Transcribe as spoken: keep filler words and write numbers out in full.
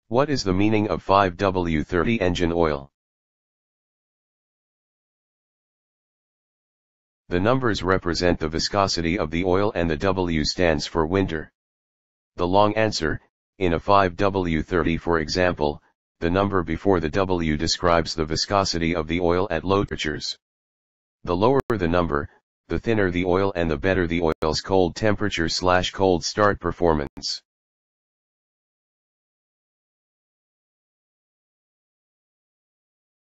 What is the meaning of five W thirty engine oil? The numbers represent the viscosity of the oil and the W stands for winter. The long answer, in a five W thirty for example, the number before the W describes the viscosity of the oil at low temperatures. The lower the number, the thinner the oil and the better the oil's cold temperature slash cold start performance.